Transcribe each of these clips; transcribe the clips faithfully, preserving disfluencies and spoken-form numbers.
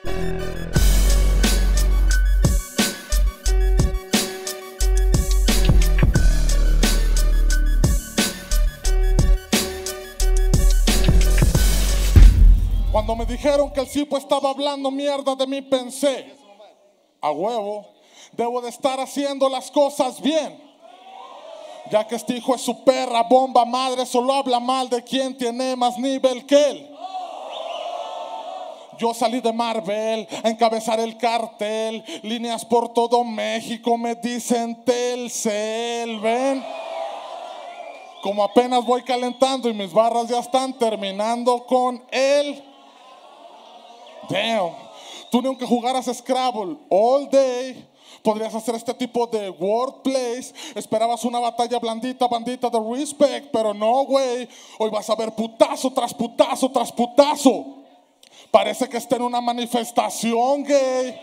Cuando me dijeron que el Cipo estaba hablando mierda de mí, pensé, a huevo, debo de estar haciendo las cosas bien. Ya que este hijo de su perra, bomba madre, solo habla mal de quien tiene más nivel que él. Yo salí de Marvel a encabezar el cartel, líneas por todo México me dicen Telcel, ¿ven? Como apenas voy calentando y mis barras ya están terminando con él. Damn, tú ni aunque jugaras Scrabble all day podrías hacer este tipo de wordplays. Esperabas una batalla blandita, bandita de respect, pero no, güey. Hoy vas a ver putazo tras putazo tras putazo. Parece que está en una manifestación gay.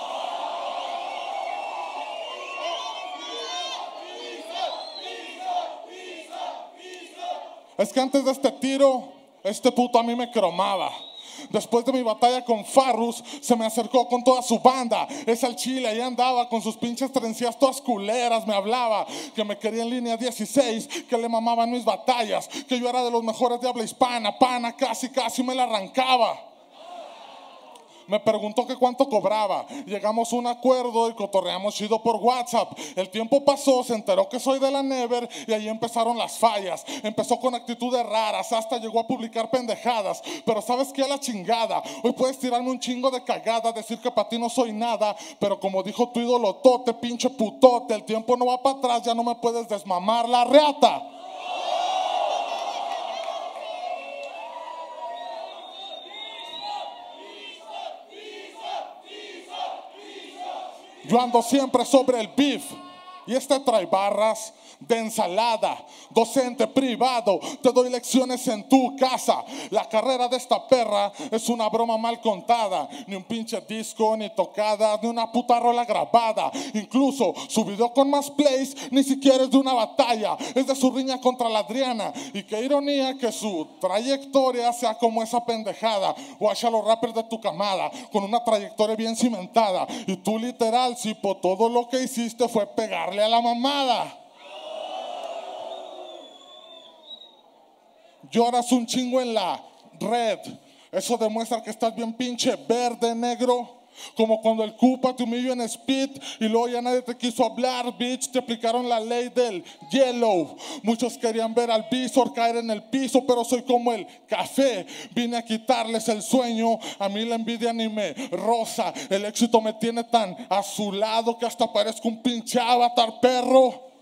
Es que antes de este tiro, este puto a mí me cromaba. Después de mi batalla con Farrus, se me acercó con toda su banda. Es al chile, ahí andaba con sus pinches trencillas todas culeras. Me hablaba que me quería en línea dieciséis, que le mamaban mis batallas, que yo era de los mejores de habla hispana. Pana, casi, casi me la arrancaba. Me preguntó que cuánto cobraba. Llegamos a un acuerdo y cotorreamos chido por WhatsApp. El tiempo pasó, se enteró que soy de la Never y ahí empezaron las fallas. Empezó con actitudes raras, hasta llegó a publicar pendejadas. Pero ¿sabes qué? A la chingada. Hoy puedes tirarme un chingo de cagada, decir que para ti no soy nada. Pero como dijo tu ídolo Tote, pinche putote, el tiempo no va para atrás, ya no me puedes desmamar la reata. Yo ando siempre sobre el beef. Y este trae barras de ensalada. Docente privado, te doy lecciones en tu casa. La carrera de esta perra es una broma mal contada. Ni un pinche disco, ni tocada, ni una puta rola grabada. Incluso su video con más plays ni siquiera es de una batalla, es de su riña contra la Adriana. Y qué ironía que su trayectoria sea como esa pendejada. Watch a los rappers de tu camada con una trayectoria bien cimentada. Y tú literal, Cipo, todo lo que hiciste fue pegarle a la mamada. Lloras un chingo en la red. Eso demuestra que estás bien pinche verde, negro. Como cuando el Cupa te humilló en Speed y luego ya nadie te quiso hablar, bitch. Te aplicaron la ley del yellow. Muchos querían ver al Visor caer en el piso, pero soy como el café. Vine a quitarles el sueño. A mí la envidia ni me rosa. El éxito me tiene tan a su lado que hasta parezco un pinche avatar, perro.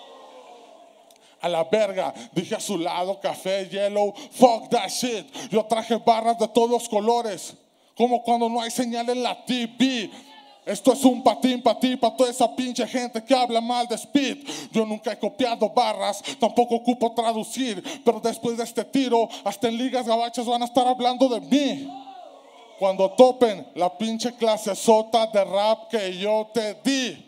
A la verga, dije a su lado, café, yellow, fuck that shit. Yo traje barras de todos los colores, como cuando no hay señal en la T V. Esto es un patín para ti, para toda esa pinche gente que habla mal de Speed. Yo nunca he copiado barras, tampoco ocupo traducir. Pero después de este tiro, hasta en ligas gabachas van a estar hablando de mí. Cuando topen la pinche clase sota de rap que yo te di.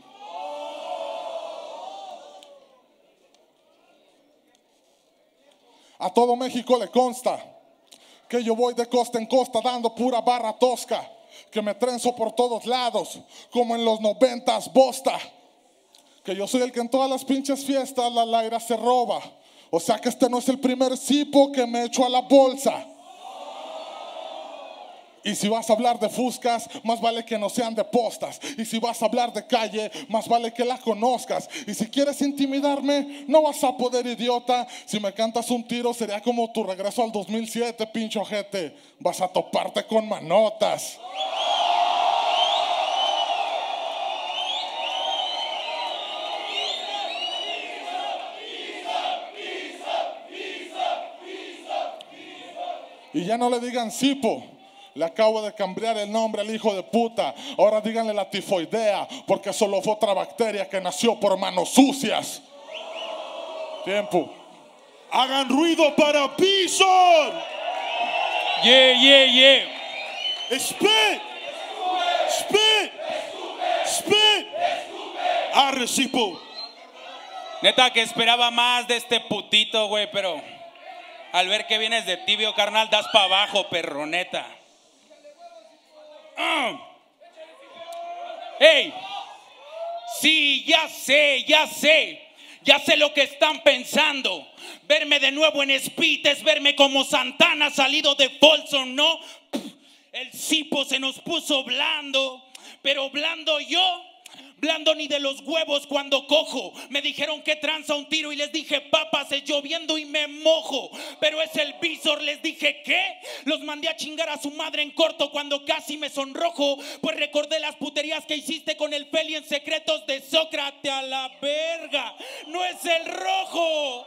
A todo México le consta que yo voy de costa en costa dando pura barra tosca, que me trenzo por todos lados, como en los noventas bosta, que yo soy el que en todas las pinches fiestas la Laira se roba. O sea que este no es el primer Cipo que me echo a la bolsa. Y si vas a hablar de fuscas, más vale que no sean de postas. Y si vas a hablar de calle, más vale que la conozcas. Y si quieres intimidarme, no vas a poder, idiota. Si me cantas un tiro, sería como tu regreso al dos mil siete, pinche ojete. Vas a toparte con manotas. Y ya no le digan Cipo. Le acabo de cambiar el nombre al hijo de puta. Ahora díganle la tifoidea, porque solo fue otra bacteria que nació por manos sucias. Tiempo. Hagan ruido para Bison. Yeah, yeah, yeah. Spit. Spit. Spit. Arre, Cipo. Neta que esperaba más de este putito, güey, pero al ver que vienes de tibio, carnal, das pa' abajo, perro, neta. Ah. Hey, sí, ya sé, ya sé. Ya sé lo que están pensando. Verme de nuevo en Speed es verme como Santana salido de Folsom, ¿no? El cipo se nos puso blando, pero blando yo, blando ni de los huevos cuando cojo. Me dijeron que tranza un tiro y les dije, papas, es lloviendo y me mojo. Pero es el visor, les dije, ¿qué? Los mandé a chingar a su madre en corto cuando casi me sonrojo. Pues recordé las puterías que hiciste con el Feli en secretos de Sócrates. A la verga, no es el rojo.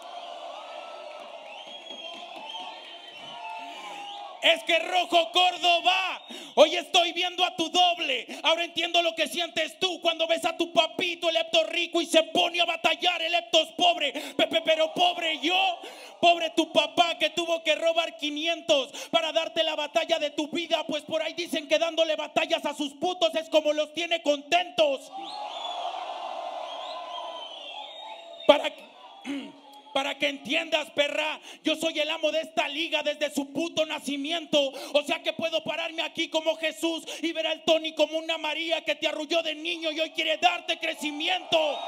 Es que Rojo Córdoba, hoy estoy viendo a tu doble. Ahora entiendo lo que sientes tú cuando ves a tu papito, el Lepto rico, y se pone a batallar. El Lepto es pobre, Pepe, pero pobre yo. Pobre tu papá que tuvo que robar quinientos para darte la batalla de tu vida. Pues por ahí dicen que dándole batallas a sus putos es como los tiene contentos. Para que... Para que entiendas, perra, yo soy el amo de esta liga desde su puto nacimiento. O sea que puedo pararme aquí como Jesús y ver al Tony como una María que te arrulló de niño y hoy quiere darte crecimiento.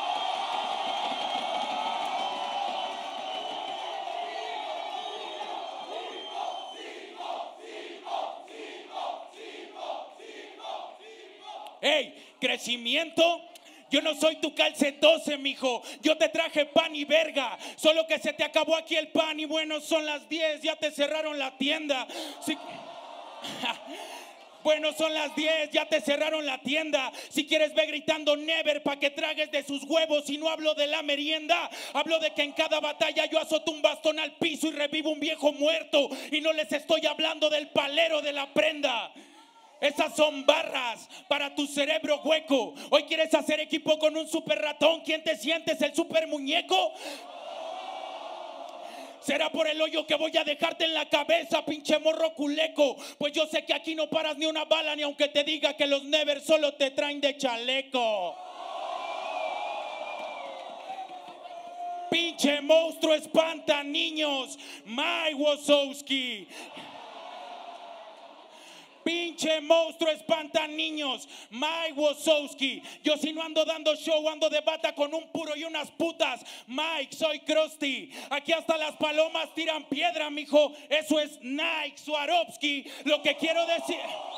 Hey, crecimiento. Yo no soy tu calce doce, mijo. Yo te traje pan y verga. Solo que se te acabó aquí el pan y bueno, son las diez. Ya te cerraron la tienda. Sí. Bueno, son las diez, ya te cerraron la tienda. Si quieres ve gritando never pa' que tragues de sus huevos. Y no hablo de la merienda, hablo de que en cada batalla yo azoto un bastón al piso y revivo un viejo muerto. Y no les estoy hablando del palero de la prenda. Esas son barras para tu cerebro hueco. Hoy quieres hacer equipo con un super ratón. ¿Quién te sientes? ¿El super muñeco? Será por el hoyo que voy a dejarte en la cabeza, pinche morro culeco. Pues yo sé que aquí no paras ni una bala, ni aunque te diga que los never solo te traen de chaleco. Pinche monstruo espanta niños, Mike Wazowski. Pinche monstruo espanta niños, Mike Wazowski. Yo si no ando dando show, ando de bata con un puro y unas putas. Mike, soy Krusty. Aquí hasta las palomas tiran piedra, mijo. Eso es Nike Swarovski. Lo que quiero decir...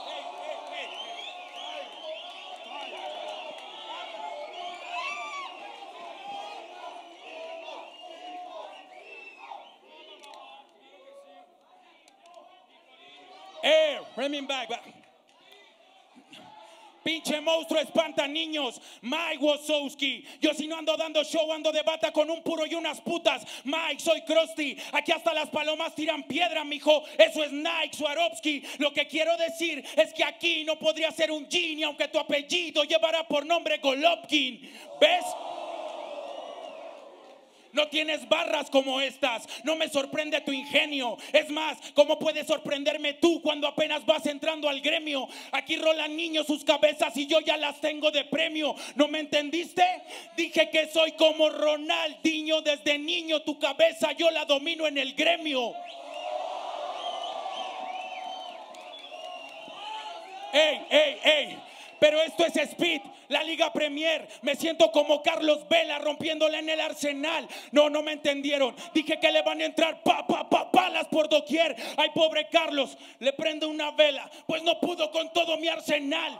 Eh, bring back, back. Pinche monstruo espanta niños, Mike Wazowski. Yo si no ando dando show, ando de bata con un puro y unas putas. Mike, soy Krusty. Aquí hasta las palomas tiran piedra, mijo. Eso es Nike Swarovski. Lo que quiero decir es que aquí no podría ser un G, ni aunque tu apellido llevara por nombre Golovkin. ¿Ves? No tienes barras como estas. No me sorprende tu ingenio. Es más, ¿cómo puedes sorprenderme tú cuando apenas vas entrando al gremio? Aquí rolan niños sus cabezas y yo ya las tengo de premio. ¿No me entendiste? Dije que soy como Ronaldinho. Desde niño tu cabeza yo la domino en el gremio. Ey, ey, ey. Pero esto es Speed, la Liga Premier. Me siento como Carlos Vela rompiéndola en el Arsenal. No, no me entendieron. Dije que le van a entrar pa, pa, pa, palas por doquier. Ay, pobre Carlos, le prende una vela, pues no pudo con todo mi arsenal.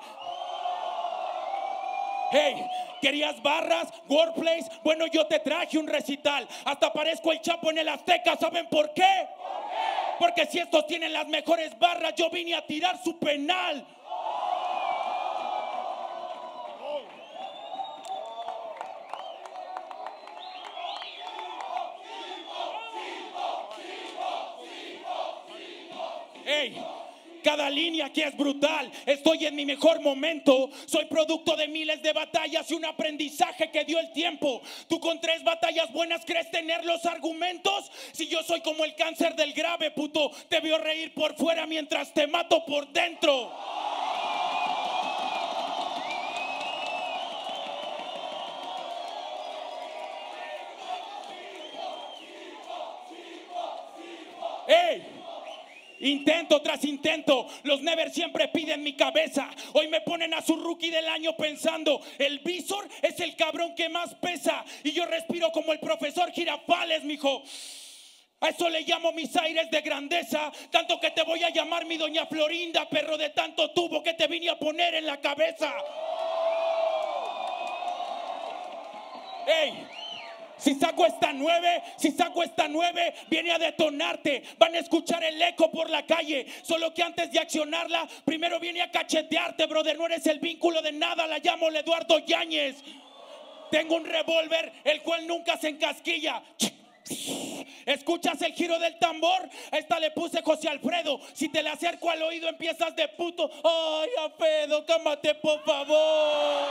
Hey, ¿querías barras? Wordplays. Bueno, yo te traje un recital. Hasta parezco el Chapo en el Azteca. ¿Saben por qué? ¿Por qué? Porque si estos tienen las mejores barras, yo vine a tirar su penal. Hey, cada línea aquí es brutal. Estoy en mi mejor momento. Soy producto de miles de batallas y un aprendizaje que dio el tiempo. Tú con tres batallas buenas crees tener los argumentos. Si yo soy como el cáncer del grave, puto, te veo reír por fuera mientras te mato por dentro. Hey, Intento tras intento, los Never siempre piden mi cabeza. Hoy me ponen a su rookie del año pensando, el Visor es el cabrón que más pesa. Y yo respiro como el profesor Girafales, mijo. A eso le llamo mis aires de grandeza. Tanto que te voy a llamar mi doña Florinda, perro, de tanto tubo que te vine a poner en la cabeza. Ey, si saco esta nueve, si saco esta nueve, viene a detonarte. Van a escuchar el eco por la calle. Solo que antes de accionarla, primero viene a cachetearte, brother. No eres el vínculo de nada, la llamo Eduardo Yáñez. Tengo un revólver, el cual nunca se encasquilla. ¿Escuchas el giro del tambor? A esta le puse José Alfredo. Si te le acerco al oído empiezas de puto. Ay, Alfredo, cámate por favor.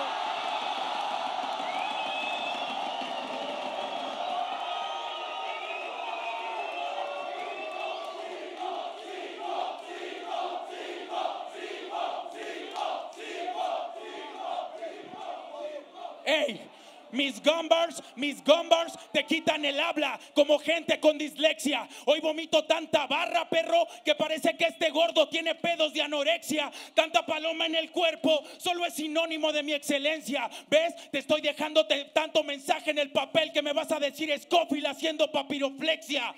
Ey, mis gumbars, mis gumbars te quitan el habla como gente con dislexia. Hoy vomito tanta barra, perro, que parece que este gordo tiene pedos de anorexia. Tanta paloma en el cuerpo solo es sinónimo de mi excelencia. ¿Ves? Te estoy dejando tanto mensaje en el papel que me vas a decir Scofield haciendo papiroflexia.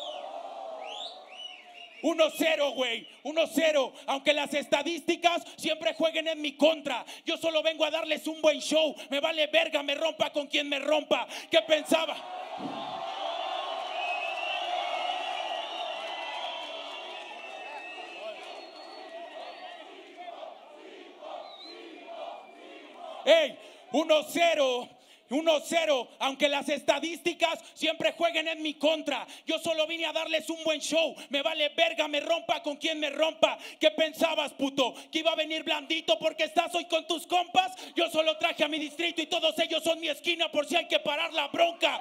uno cero, güey, uno cero. Aunque las estadísticas siempre jueguen en mi contra, yo solo vengo a darles un buen show. Me vale verga, me rompa con quien me rompa. ¿Qué pensaba? Ey, uno cero. uno cero, aunque las estadísticas siempre jueguen en mi contra, yo solo vine a darles un buen show. Me vale verga, me rompa con quien me rompa. ¿Qué pensabas, puto? ¿Que iba a venir blandito porque estás hoy con tus compas? Yo solo traje a mi distrito y todos ellos son mi esquina por si hay que parar la bronca.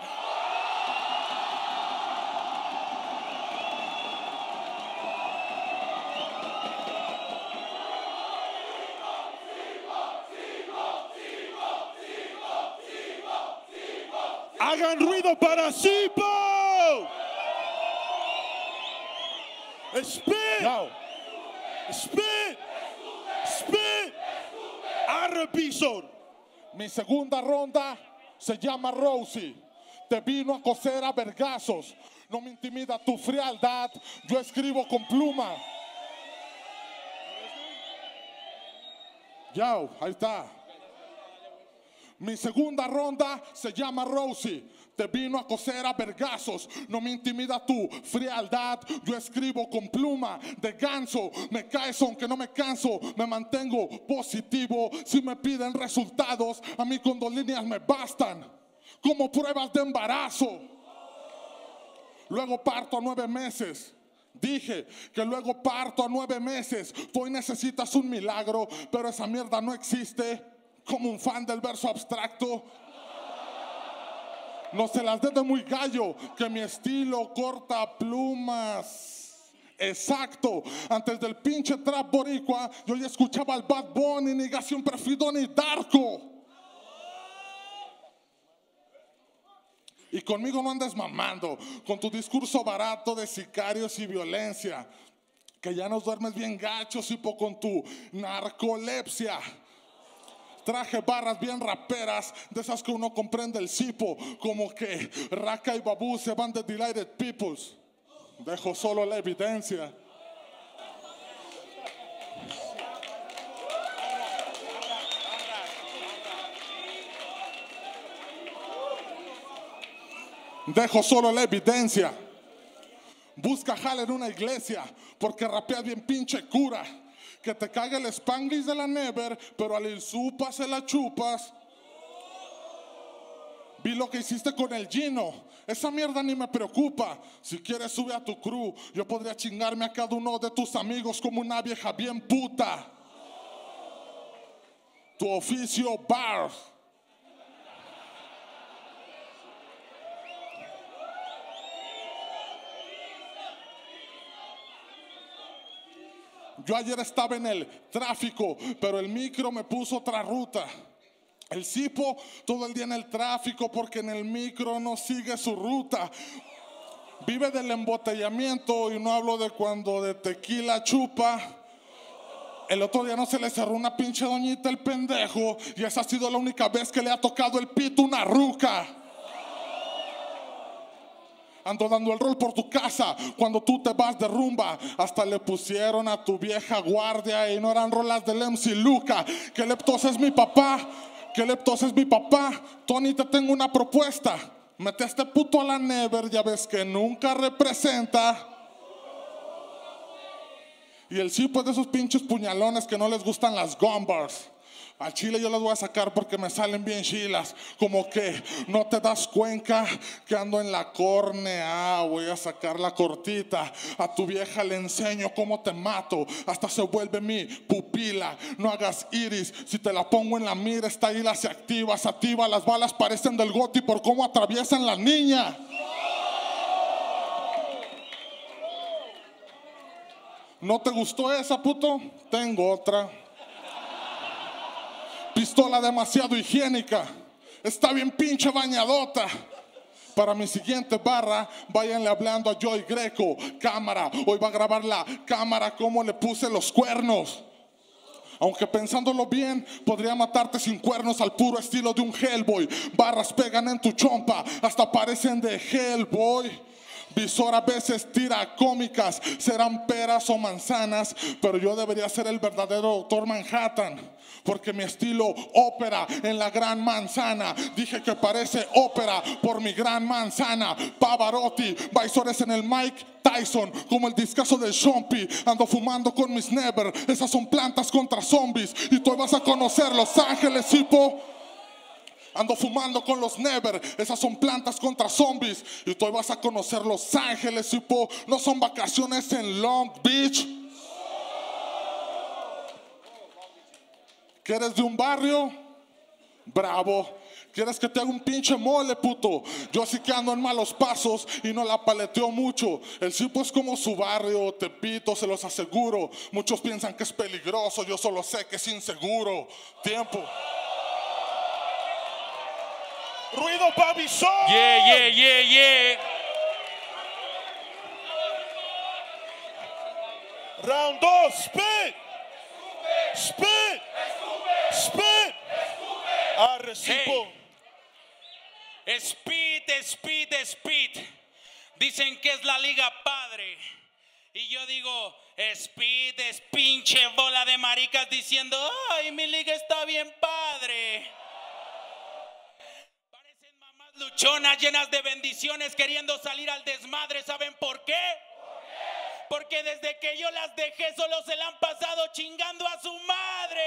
Hagan ruido para Sipo. Spit. Now, Spit. Spit. Arre Visor. mi segunda ronda se llama Rosie. Te vino a coser a vergazos. No me intimida tu frialdad. Yo escribo con pluma. Ya, ahí está. Mi segunda ronda se llama Rosie. Te vino a coser a vergazos. No me intimida tu frialdad. Yo escribo con pluma de ganso. Me caes aunque no me canso. Me mantengo positivo. Si me piden resultados, a mí con dos líneas me bastan. Como pruebas de embarazo. Luego parto a nueve meses. Dije que luego parto a nueve meses. Tú hoy necesitas un milagro, pero esa mierda no existe. Como un fan del verso abstracto. No se las dé de muy gallo, que mi estilo corta plumas. Exacto, antes del pinche trap boricua, yo ya escuchaba al Bad Bunny, Negación, Perfidón y Darko. Y conmigo no andes mamando, con tu discurso barato de sicarios y violencia. Que ya nos duermes bien gachos, hipo, con tu narcolepsia. Traje barras bien raperas, de esas que uno comprende el cipo. Como que Raka y Babu se van de Delighted Peoples. Dejo solo la evidencia. Dejo solo la evidencia. Busca jale en una iglesia, porque rapeas bien pinche cura. Que te cague el Spanglish de la Never, pero al Ilsupa se la chupas. Vi lo que hiciste con el Gino. Esa mierda ni me preocupa. Si quieres sube a tu crew. Yo podría chingarme a cada uno de tus amigos como una vieja bien puta. Tu oficio bar. Yo ayer estaba en el tráfico, pero el micro me puso otra ruta. El cipo todo el día en el tráfico porque en el micro no sigue su ruta. Vive del embotellamiento y no hablo de cuando de tequila chupa. El otro día no se le cerró una pinche doñita el pendejo y esa ha sido la única vez que le ha tocado el pito una ruca. Ando dando el rol por tu casa cuando tú te vas de rumba. Hasta le pusieron a tu vieja guardia y no eran rolas del M C Luca. Que Leptos es mi papá, que Leptos es mi papá. Tony, te tengo una propuesta. Mete a este puto a la Never, ya ves que nunca representa. Y el sí, pues de esos pinches puñalones que no les gustan las gumbars. Al chile yo las voy a sacar porque me salen bien chilas. Como que no te das cuenta que ando en la córnea. Voy a sacar la cortita. A tu vieja le enseño cómo te mato. Hasta se vuelve mi pupila. No hagas iris. Si te la pongo en la mira, esta isla se activa. Se activa, las balas parecen del Goti por cómo atraviesan la niña. ¿No te gustó esa, puto? Tengo otra. Pistola demasiado higiénica. Está bien pinche bañadota. Para mi siguiente barra, váyanle hablando a Joy Greco. Cámara, hoy va a grabar la cámara cómo le puse los cuernos. Aunque pensándolo bien, podría matarte sin cuernos al puro estilo de un Hellboy. Barras pegan en tu chompa, hasta parecen de Hellboy. Visor a veces tira cómicas, serán peras o manzanas, pero yo debería ser el verdadero Doctor Manhattan, porque mi estilo ópera en la gran manzana. Dije que parece ópera por mi gran manzana. Pavarotti, Visores en el Mike Tyson, como el discazo del Chompy. Ando fumando con mis Never, esas son plantas contra zombies. Y tú vas a conocer Los Ángeles, hipo. Ando fumando con los Never, esas son plantas contra zombies. Y tú vas a conocer Los Ángeles, hipo. No son vacaciones en Long Beach. ¿Quieres de un barrio? Bravo. ¿Quieres que te haga un pinche mole, puto? Yo sí que ando en malos pasos y no la paleteo mucho. El Cipo es como su barrio, Tepito, se los aseguro. Muchos piensan que es peligroso, yo solo sé que es inseguro. Tiempo. Ruido para Visor. Yeah, yeah, yeah, yeah. Round dos, spit. Spit. Spit. Arrecibo. Hey. Speed, speed, speed. Dicen que es la liga padre. Y yo digo, speed es pinche bola de maricas diciendo, ay, mi liga está bien padre. Luchonas llenas de bendiciones queriendo salir al desmadre. ¿Saben por qué? ¿Por qué? Porque desde que yo las dejé solo se la han pasado chingando a su madre.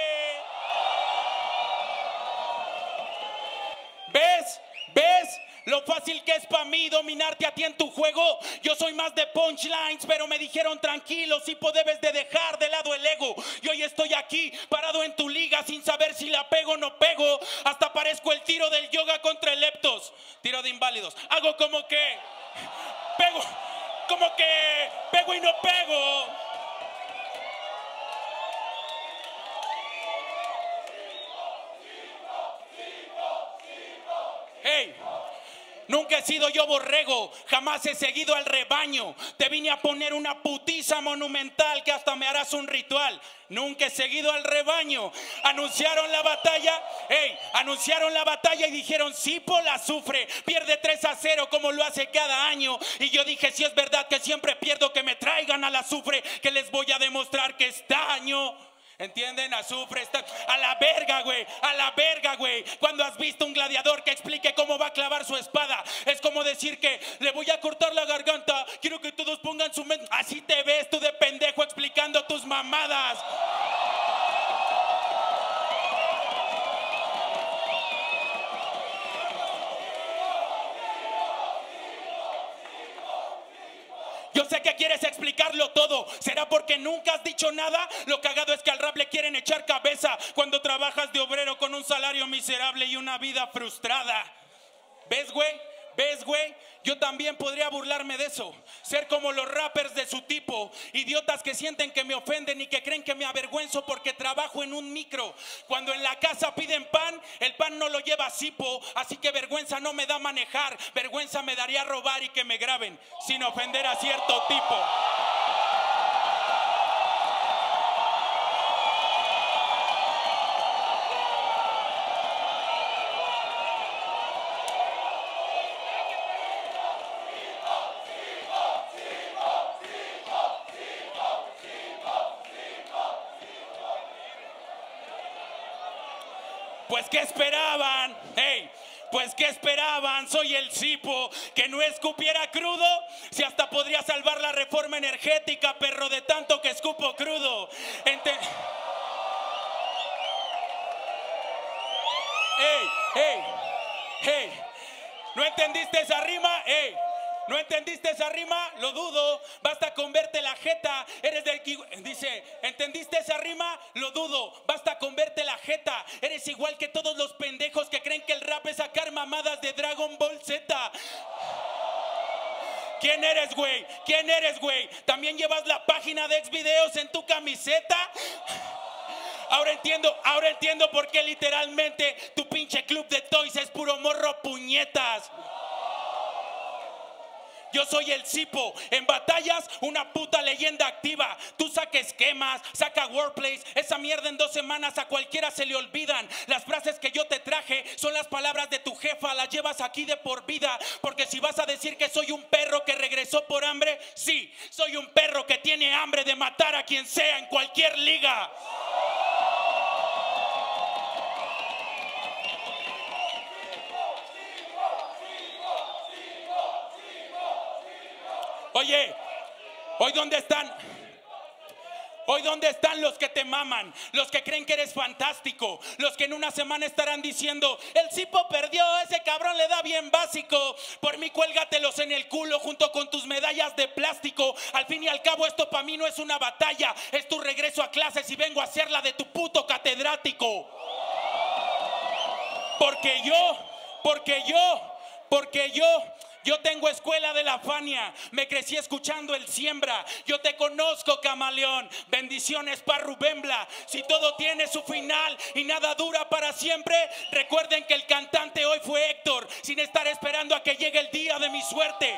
¿Ves? ¿Ves? Lo fácil que es para mí dominarte a ti en tu juego. Yo soy más de punchlines, pero me dijeron tranquilo, Cipo, debes de dejar de lado el ego. Y hoy estoy aquí, parado en tu liga, sin saber si la pego o no pego. Hasta parezco el tiro del yoga contra el Leptos. Tiro de inválidos. Hago como que pego, como que pego y no pego. Hey. Nunca he sido yo borrego, jamás he seguido al rebaño. Te vine a poner una putiza monumental que hasta me harás un ritual. Nunca he seguido al rebaño. Anunciaron la batalla, hey, anunciaron la batalla y dijeron, Cipo la sufre, pierde tres a cero como lo hace cada año. Y yo dije, si es verdad que siempre pierdo, que me traigan al azufre, que les voy a demostrar que es daño. ¿Entienden? Azufre está a la verga, güey. A la verga, güey. Cuando has visto un gladiador que explique cómo va a clavar su espada, es como decir que le voy a cortar la garganta. Quiero que todos pongan su mente. Así te ves tú de pendejo explicando tus mamadas. Yo sé que quieres explicarlo todo. ¿Será porque nunca has dicho nada? Lo cagado es que al rap le quieren echar cabeza cuando trabajas de obrero con un salario miserable y una vida frustrada. ¿Ves, güey? ¿Ves, güey? Yo también podría burlarme de eso. Ser como los rappers de su tipo. Idiotas que sienten que me ofenden y que creen que me avergüenzo porque trabajo en un micro. Cuando en la casa piden pan, el pan no lo lleva Sipo. Así que vergüenza no me da manejar. Vergüenza me daría robar y que me graben sin ofender a cierto tipo. Pues ¿qué esperaban? Hey, pues ¿qué esperaban? Soy el Sipo, que no escupiera crudo. Si hasta podría salvar la reforma energética, perro, de tanto que escupo crudo. Ente- hey, hey, hey, ¿no entendiste esa rima? Hey, ¿no entendiste esa rima? Lo dudo. Basta con verte la jeta. Eres del... Dice, ¿entendiste esa rima? Lo dudo. Basta con verte la jeta. Eres igual que todos los pendejos que creen que el rap es sacar mamadas de Dragon Ball Z. ¿Quién eres, güey? ¿Quién eres, güey? ¿También llevas la página de Xvideos en tu camiseta? Ahora entiendo, ahora entiendo por qué literalmente tu pinche club de toys es puro morro puñetas. Yo soy el Sipo, en batallas una puta leyenda activa. Tú saca esquemas, saca wordplays, esa mierda en dos semanas a cualquiera se le olvidan. Las frases que yo te traje son las palabras de tu jefa, las llevas aquí de por vida. Porque si vas a decir que soy un perro que regresó por hambre, sí, soy un perro que tiene hambre de matar a quien sea en cualquier liga. Oye, ¿hoy dónde están? Hoy dónde están los que te maman, los que creen que eres fantástico, los que en una semana estarán diciendo, el Sipo perdió, ese cabrón le da bien básico. Por mí cuélgatelos en el culo junto con tus medallas de plástico. Al fin y al cabo esto para mí no es una batalla, es tu regreso a clases y vengo a hacerla de tu puto catedrático. Porque yo, porque yo, porque yo... Yo tengo escuela de la Fania, me crecí escuchando el Siembra. Yo te conozco, camaleón, bendiciones para Rubembla. Si todo tiene su final y nada dura para siempre, recuerden que el cantante hoy fue Héctor, sin estar esperando a que llegue el día de mi suerte.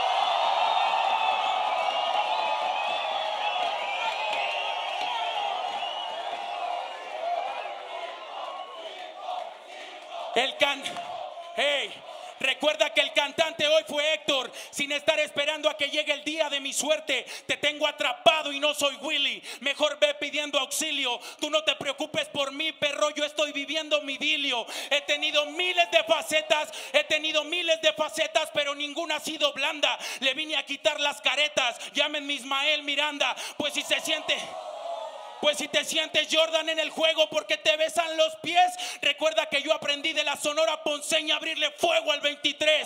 El can... Hey... Recuerda que el cantante hoy fue Héctor, sin estar esperando a que llegue el día de mi suerte. Te tengo atrapado y no soy Willy. Mejor ve pidiendo auxilio. Tú no te preocupes por mí, perro, yo estoy viviendo mi idilio. He tenido miles de facetas, he tenido miles de facetas, pero ninguna ha sido blanda. Le vine a quitar las caretas, llámenme Ismael Miranda. Pues si se siente... Pues si te sientes Jordan en el juego porque te besan los pies, recuerda que yo aprendí de la Sonora Ponceña a abrirle fuego al veintitrés.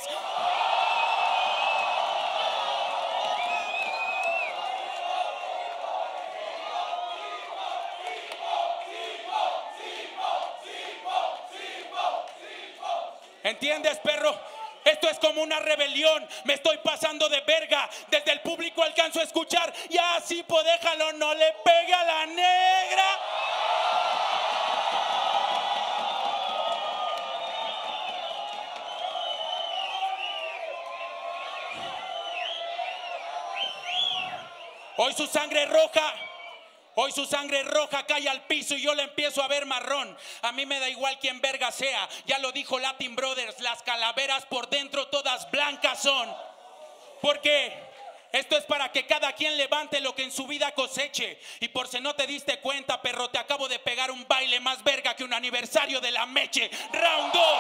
¿Entiendes, perro? Esto es como una rebelión, me estoy pasando de verga. Desde el público alcanzo a escuchar, ya Sipo, déjalo, no le pegue a la negra. Hoy su sangre roja, hoy su sangre roja cae al piso y yo la empiezo a ver marrón. A mí me da igual quién verga sea, ya lo dijo Latin Brothers, las calaveras por dentro todas blancas son. Porque esto es para que cada quien levante lo que en su vida coseche. Y por si no te diste cuenta, perro, te acabo de pegar un baile más verga que un aniversario de la Meche. Round dos.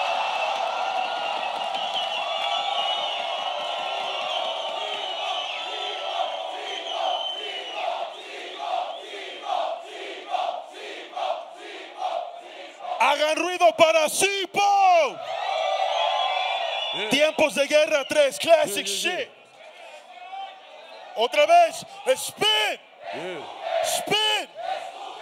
Hagan ruido para Sipo. Yeah. Tiempos de guerra tres, classic yeah, yeah, yeah. shit. Otra vez, spin, yeah. spin,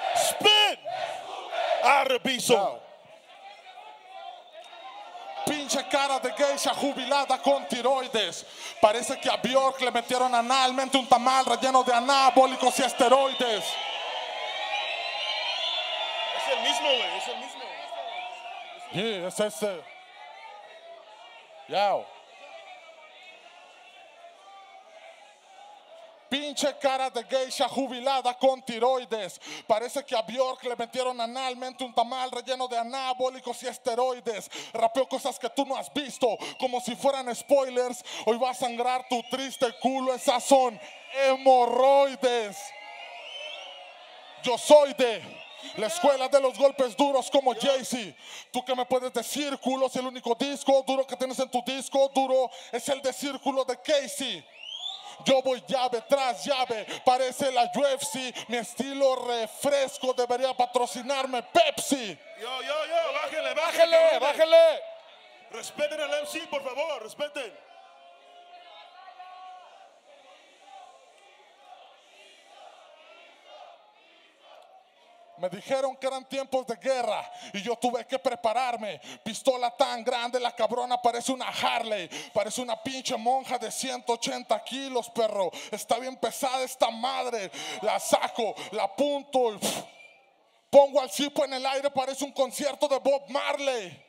spin. Arrebizo. Pinche Pinche cara de geisha jubilada con tiroides. Parece que a Bjork le metieron analmente un tamal relleno de anabólicos y esteroides. Es el mismo, güey, es el mismo. Yeah, es ese. Yao. Pinche cara de geisha jubilada con tiroides. Parece que a Bjork le metieron analmente un tamal relleno de anabólicos y esteroides. Rapeó cosas que tú no has visto, como si fueran spoilers. Hoy va a sangrar tu triste culo, esas son hemorroides. Yo soy de la escuela de los golpes duros como Jay-Z. ¿Tú qué me puedes decir, culo? Si el único disco duro que tienes en tu disco duro es el de Círculo de Casey. Yo voy llave tras llave, parece la U F C. Mi estilo refresco debería patrocinarme Pepsi. Yo, yo, yo, bájale, bájale. Bájale, bájale. Respeten al M C, por favor, respeten. Me dijeron que eran tiempos de guerra y yo tuve que prepararme. Pistola tan grande, la cabrona parece una Harley. Parece una pinche monja de ciento ochenta kilos, perro. Está bien pesada esta madre. La saco, la apunto y pff, pongo al cipo en el aire, parece un concierto de Bob Marley.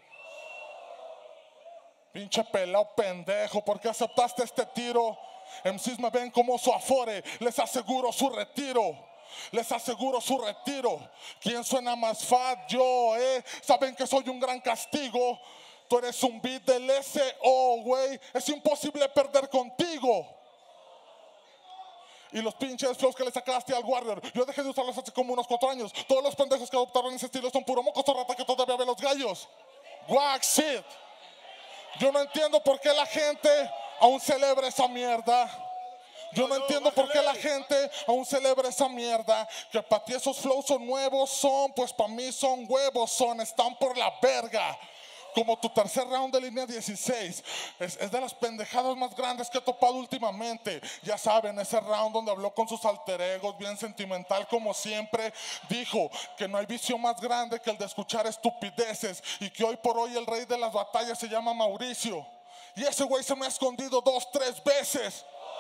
Pinche pelao pendejo, ¿por qué aceptaste este tiro? M Cs me ven como su afore, les aseguro su retiro. Les aseguro su retiro. ¿Quién suena más fat? Yo, eh. Saben que soy un gran castigo. Tú eres un beat del S O, güey. Es imposible perder contigo. Y los pinches flows que le sacaste al Warrior, yo dejé de usarlos hace como unos cuatro años. Todos los pendejos que adoptaron ese estilo son puro moco rata que todavía ve los gallos. Wax shit. Yo no entiendo por qué la gente aún celebra esa mierda. Yo no entiendo por qué la gente aún celebra esa mierda. Que para ti esos flows son nuevos, son, pues para mí son huevos, son, están por la verga. Como tu tercer round de línea dieciséis. Es, es de las pendejadas más grandes que he topado últimamente. Ya saben, ese round donde habló con sus alter egos, bien sentimental como siempre. Dijo que no hay vicio más grande que el de escuchar estupideces. Y que hoy por hoy el rey de las batallas se llama Mauricio. Y ese güey se me ha escondido dos, tres veces.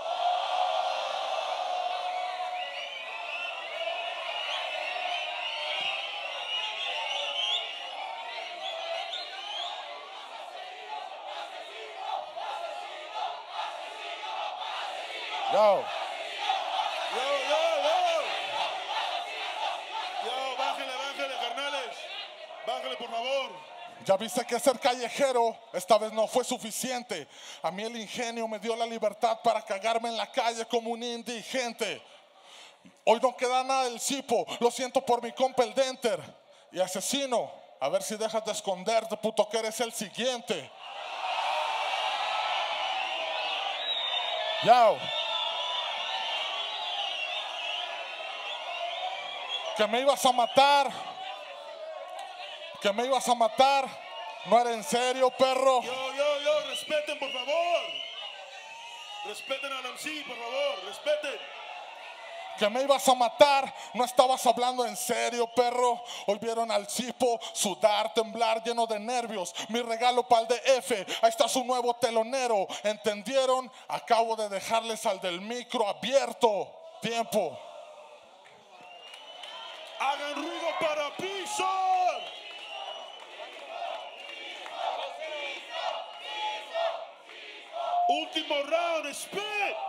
Yo. Yo, yo, yo. Yo, bájale, bájale, carnales. Bájale, por favor. Ya viste que ser callejero esta vez no fue suficiente. A mí el ingenio me dio la libertad para cagarme en la calle como un indigente. Hoy no queda nada del cipo. Lo siento por mi compa el Denter. Y asesino, a ver si dejas de esconderte, puto, que eres el siguiente. Yao. Que me ibas a matar. Que me ibas a matar. No era en serio, perro. Yo, yo, yo, respeten, por favor. Respeten al M C, por favor, respeten. Que me ibas a matar, no estabas hablando en serio, perro. Hoy vieron al cipo sudar, temblar, lleno de nervios. Mi regalo para el D F, ahí está su nuevo telonero. ¿Entendieron? Acabo de dejarles al del micro abierto. Tiempo. Hagan ruido para Pisor. Último round, spit.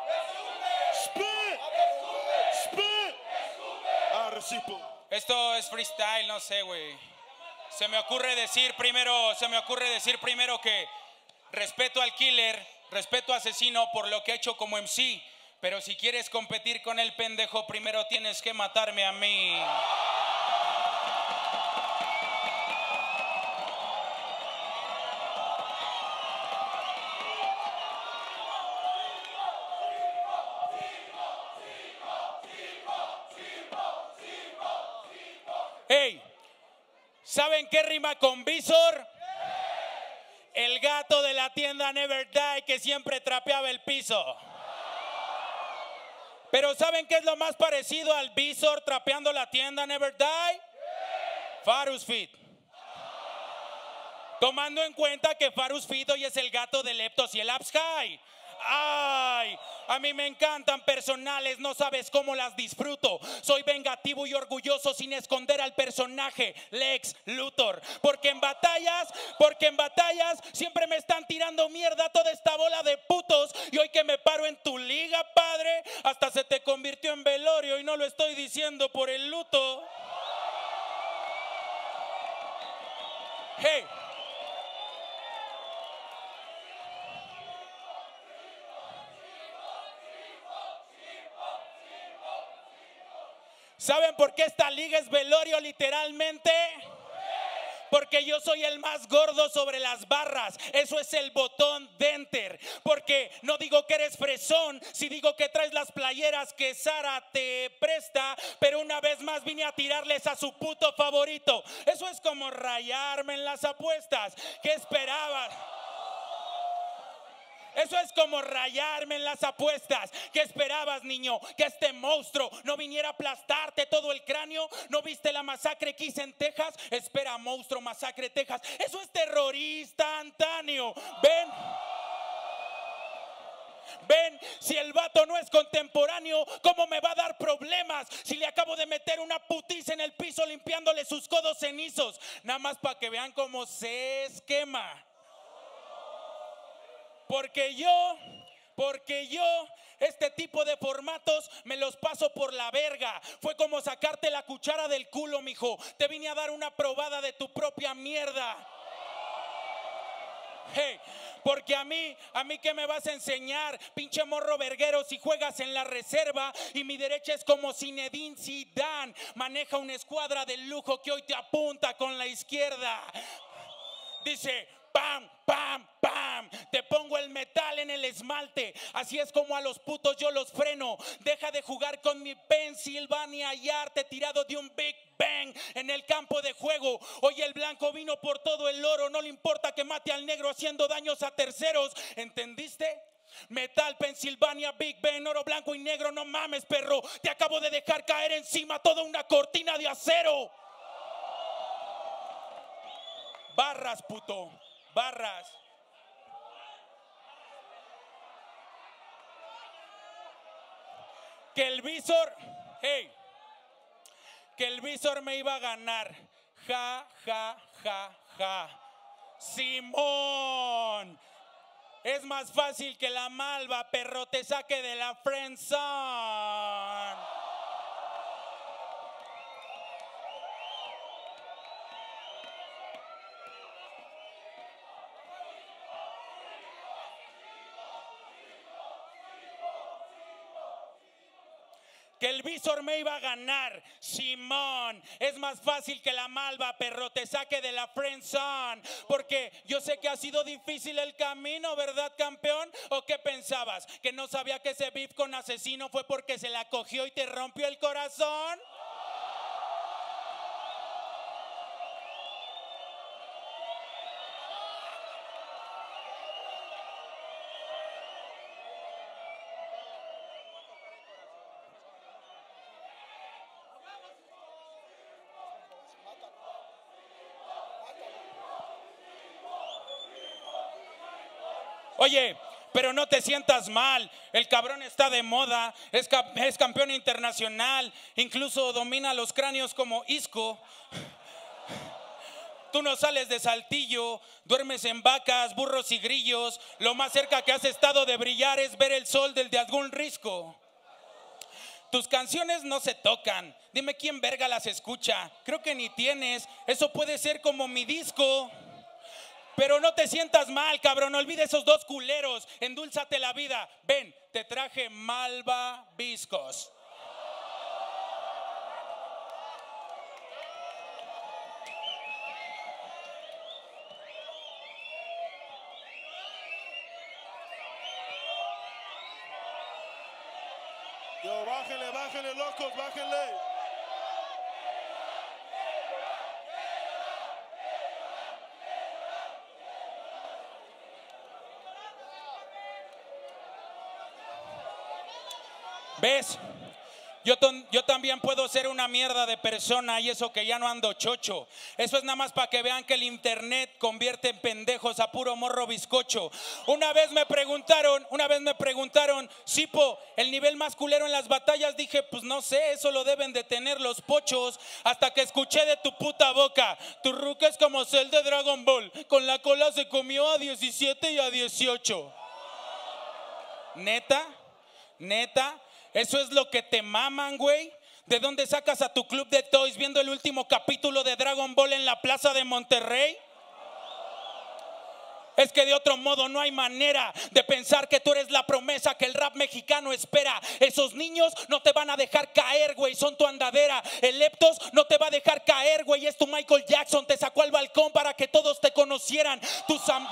Spit. Spit. Ah, recipo. Esto es freestyle, no sé, güey. Se me ocurre decir primero, se me ocurre decir primero que respeto al killer, respeto a Asesino por lo que ha hecho como M C. Pero si quieres competir con el pendejo, primero tienes que matarme a mí. Hey, ¿saben qué rima con Visor? El gato de la tienda Never Die que siempre trapeaba el piso. Pero ¿saben qué es lo más parecido al Visor trapeando la tienda Never Die? Farus Fit. Tomando en cuenta que Farus Fido y es el gato de Leptos y el Abs High. Ay, a mí me encantan personales, no sabes cómo las disfruto. Soy vengativo y orgulloso sin esconder al personaje Lex Luthor. Porque en batallas, porque en batallas siempre me están tirando mierda toda esta bola de putos. Y hoy que me paro en tu liga, padre, hasta se te convirtió en velorio y no lo estoy diciendo por el luto. Hey. ¿Saben por qué esta liga es velorio literalmente? Porque yo soy el más gordo sobre las barras. Eso es el botón de enter. Porque no digo que eres fresón, si digo que traes las playeras que Sara te presta. Pero una vez más vine a tirarles a su puto favorito. Eso es como rayarme en las apuestas. ¿Qué esperabas? Eso es como rayarme en las apuestas. ¿Qué esperabas, niño? ¿Que este monstruo no viniera a aplastarte todo el cráneo? ¿No viste la masacre que hice en Texas? Espera, monstruo, masacre Texas. Eso es terrorista instantáneo. Ven. Ven, si el vato no es contemporáneo, ¿cómo me va a dar problemas? Si le acabo de meter una putiza en el piso limpiándole sus codos cenizos. Nada más para que vean cómo se esquema. Porque yo, porque yo, este tipo de formatos me los paso por la verga. Fue como sacarte la cuchara del culo, mijo. Te vine a dar una probada de tu propia mierda. Hey, porque a mí, a mí ¿qué me vas a enseñar? Pinche morro verguero si juegas en la reserva. Y mi derecha es como Zinedine Zidane. Maneja una escuadra de lujo que hoy te apunta con la izquierda. Dice... Pam, pam, pam, te pongo el metal en el esmalte. Así es como a los putos yo los freno. Deja de jugar con mi Pennsylvania y arte tirado de un Big Bang en el campo de juego. Hoy el blanco vino por todo el oro. No le importa que mate al negro haciendo daños a terceros. ¿Entendiste? Metal, Pennsylvania, Big Bang, oro blanco y negro. No mames, perro. Te acabo de dejar caer encima toda una cortina de acero. Barras, puto. Barras. Que el visor, hey, que el visor me iba a ganar. Ja, ja, ja, ja. Simón. Es más fácil que la malva, perro, te saque de la friendzone. Que el visor me iba a ganar, Simón. Es más fácil que la malva, perro, te saque de la friendzone. Porque yo sé que ha sido difícil el camino, ¿verdad, campeón? ¿O qué pensabas? ¿Que no sabía que ese beef con Asesino fue porque se la cogió y te rompió el corazón? Oye, pero no te sientas mal, el cabrón está de moda, es, es campeón internacional, incluso domina los cráneos como Isco. Tú no sales de Saltillo, duermes en vacas, burros y grillos, lo más cerca que has estado de brillar es ver el sol del de algún risco. Tus canciones no se tocan, dime quién verga las escucha, creo que ni tienes, eso puede ser como mi disco. Pero no te sientas mal, cabrón, olvida esos dos culeros, endúlzate la vida. Ven, te traje malvaviscos. Yo, bájenle, bájenle, locos, bájenle. ¿Ves? Yo, ton- yo también puedo ser una mierda de persona y eso que ya no ando chocho. Eso es nada más para que vean que el internet convierte en pendejos a puro morro bizcocho. Una vez me preguntaron, una vez me preguntaron, Sipo, el nivel más culero en las batallas. Dije, pues no sé, eso lo deben de tener los pochos. Hasta que escuché de tu puta boca, tu ruca es como Cell de Dragon Ball, con la cola se comió a diecisiete y a dieciocho. Neta, neta, eso es lo que te maman, güey. ¿De dónde sacas a tu club de toys viendo el último capítulo de Dragon Ball en la plaza de Monterrey? Es que de otro modo no hay manera de pensar que tú eres la promesa que el rap mexicano espera. Esos niños no te van a dejar caer, güey, son tu andadera. El Leptos no te va a dejar caer, güey, es tu Michael Jackson. Te sacó al balcón para que todos te conocieran. Tus am-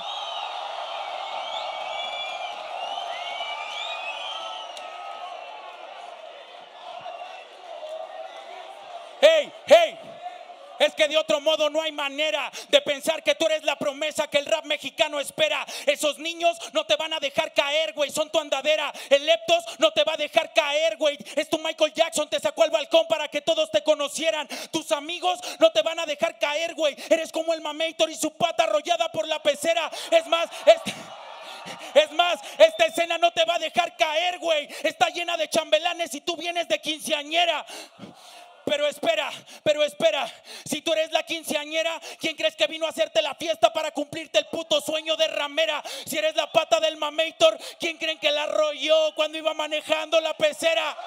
Hey, hey. Es que de otro modo no hay manera de pensar que tú eres la promesa que el rap mexicano espera. Esos niños no te van a dejar caer, güey, son tu andadera. El Leptos no te va a dejar caer, güey, es tu Michael Jackson. Te sacó al balcón para que todos te conocieran. Tus amigos no te van a dejar caer, güey. Eres como el Mameitor y su pata arrollada por la pecera. Es más, este... Es más, esta escena no te va a dejar caer, güey. Está llena de chambelanes y tú vienes de quinceañera. Pero espera, pero espera. Si tú eres la quinceañera, ¿quién crees que vino a hacerte la fiesta para cumplirte el puto sueño de ramera? Si eres la pata del Mameitor, ¿quién creen que la arrolló cuando iba manejando la pecera?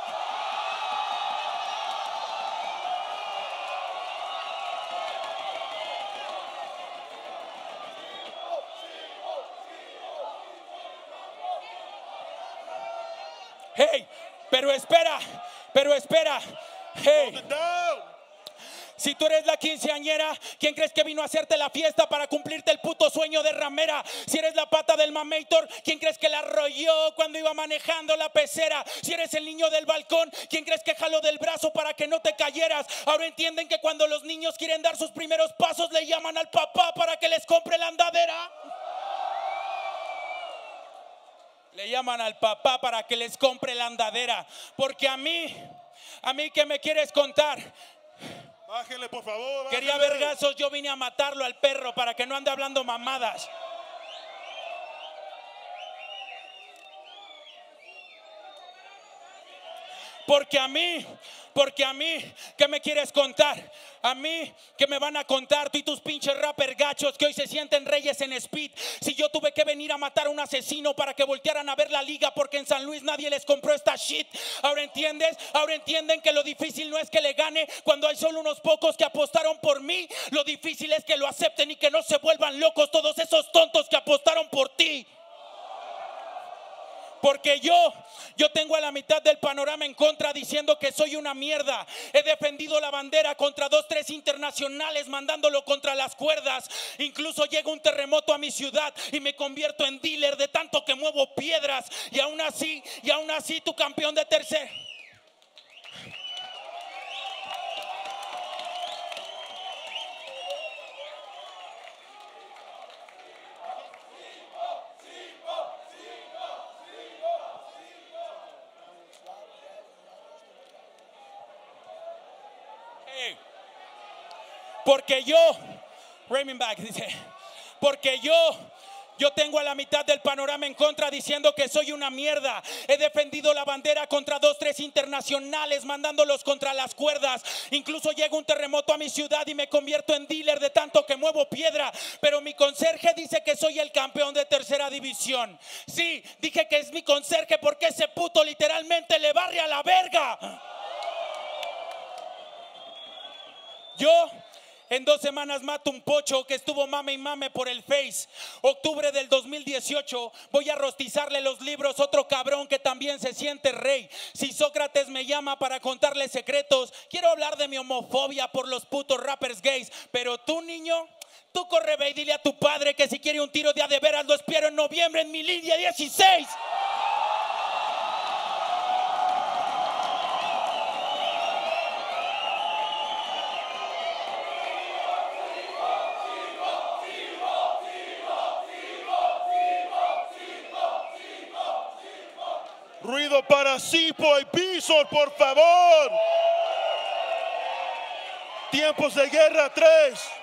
Hey, pero espera, pero espera. Hey. Hold it down. Si tú eres la quinceañera, ¿quién crees que vino a hacerte la fiesta para cumplirte el puto sueño de ramera? Si eres la pata del Mameitor, ¿quién crees que la arrolló cuando iba manejando la pecera? Si eres el niño del balcón, ¿quién crees que jaló del brazo para que no te cayeras? Ahora entienden que cuando los niños quieren dar sus primeros pasos, le llaman al papá para que les compre la andadera. Le llaman al papá para que les compre la andadera. Porque a mí, a mí, ¿qué me quieres contar? Bájenle, por favor. Quería bájenle. vergazos, yo vine a matarlo al perro para que no ande hablando mamadas. Porque a mí, porque a mí, ¿qué me quieres contar? A mí, ¿qué me van a contar tú y tus pinches rapper gachos que hoy se sienten reyes en speed? Si yo tuve que venir a matar a un asesino para que voltearan a ver la liga porque en San Luis nadie les compró esta shit. Ahora entiendes, ahora entienden que lo difícil no es que le gane cuando hay solo unos pocos que apostaron por mí. Lo difícil es que lo acepten y que no se vuelvan locos todos esos tontos que apostaron por ti. Porque yo, yo tengo a la mitad del panorama en contra diciendo que soy una mierda. He defendido la bandera contra dos, tres internacionales mandándolo contra las cuerdas. Incluso llega un terremoto a mi ciudad y me convierto en dealer de tanto que muevo piedras. Y aún así, y aún así tu campeón de tercer. Porque yo, Raymond Back dice, porque yo, yo tengo a la mitad del panorama en contra diciendo que soy una mierda. He defendido la bandera contra dos, tres internacionales mandándolos contra las cuerdas. Incluso llega un terremoto a mi ciudad y me convierto en dealer de tanto que muevo piedra. Pero mi conserje dice que soy el campeón de tercera división. Sí, dije que es mi conserje porque ese puto literalmente le barre a la verga. Yo en dos semanas mato un pocho que estuvo mame y mame por el Face. Octubre del dos mil dieciocho voy a rostizarle los libros a otro cabrón que también se siente rey. Si Sócrates me llama para contarle secretos, quiero hablar de mi homofobia por los putos rappers gays. Pero tú, niño, tú corre, ve y dile a tu padre que si quiere un tiro de a de veras lo espero en noviembre en mi línea dieciséis. Ruido para Sipo y Bison, por favor. Tiempos de guerra, tres.